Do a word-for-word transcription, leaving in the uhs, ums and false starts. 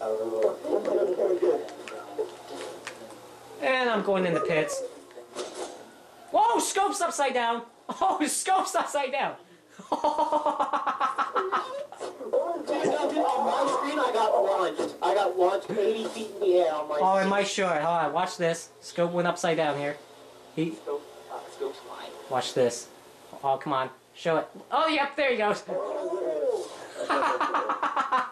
And I'm going in the pits. Whoa, Scope's upside down. Oh, Scope's upside down. On my screen, I got launched. I got launched eighty feet in the air on my. Oh, in my short. Hold on, watch this. Scope went upside down here. He. Scope, uh, Scope's flying. Watch this. Oh, come on, show it. Oh, yep, there he goes.